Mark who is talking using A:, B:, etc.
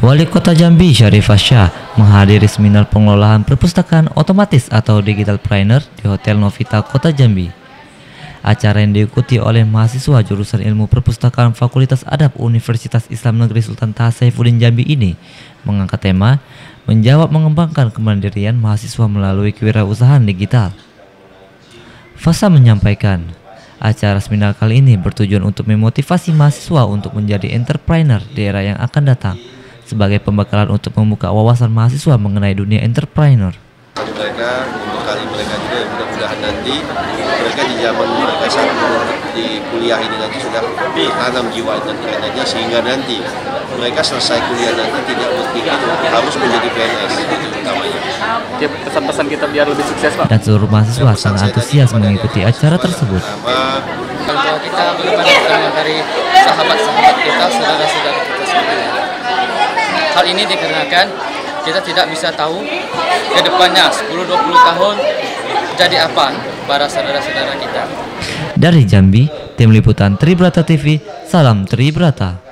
A: Wali Kota Jambi Syarifah Syah menghadiri seminar pengelolaan perpustakaan otomatis atau digital planner di Hotel Novita Kota Jambi. Acara yang diikuti oleh mahasiswa jurusan Ilmu Perpustakaan Fakultas Adab Universitas Islam Negeri Sultan Taha Saifuddin Jambi ini mengangkat tema menjawab mengembangkan kemandirian mahasiswa melalui kewirausahaan digital. Fasa menyampaikan, acara seminar kali ini bertujuan untuk memotivasi mahasiswa untuk menjadi entrepreneur di era yang akan datang, sebagai pembekalan untuk membuka wawasan mahasiswa mengenai dunia entrepreneur.
B: Mereka membekali mereka juga, mudah-mudahan nanti mereka di zaman mereka saat di kuliah ini nanti sudah tertanam jiwa entrepreneurnya, sehingga nanti mereka selesai kuliah nanti tidak berpikir harus menjadi PNS, itu utamanya.
C: Pesan-pesan kita biar lebih sukses, Pak.
A: Dan seluruh mahasiswa sangat antusias mengikuti acara tersebut.
D: Kalau kita belajar dari sahabat-sahabat kita, saudara-saudara kita sendiri. Hal ini dikarenakan kita tidak bisa tahu ke depannya 10-20 tahun jadi apa para saudara-saudara kita.
A: Dari Jambi, tim liputan Tribrata TV, salam Tribrata.